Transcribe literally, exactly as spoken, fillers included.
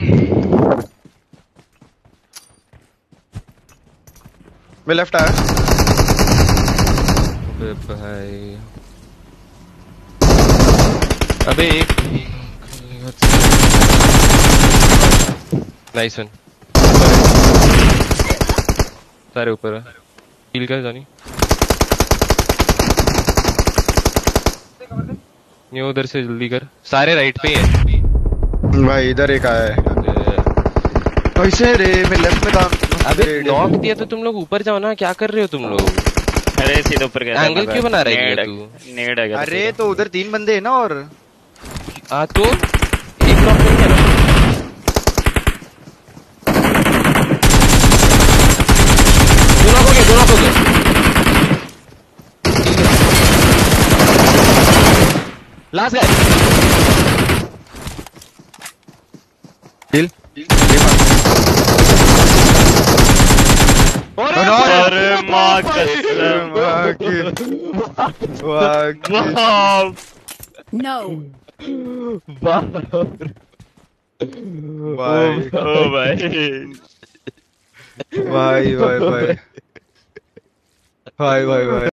मैं लेफ्ट आया। अबे भाई अबे एक नाइस वन सारे ऊपर है हील कर जानी ये उधर से जल्दी कर सारे राइट पे ही हैं भाई इधर एक आया है। कैसे रे मैं लेफ्ट में था। अबे नॉक दिया तो तुम लोग ऊपर जाओ ना क्या कर रहे हो तुम लोग। अरे सीधे ऊपर गया एंगल क्यों बना रहा है तू। नेड है। अरे तो उधर तीन बंदे हैं ना और हाँ तो एक नॉक नहीं है ना। दो नॉक हो गए दो नॉक हो गए लास्ट गाय किल। अरे माँ कसम No. भाई ओ भाई भाई भाई भाई भाई भाई भाई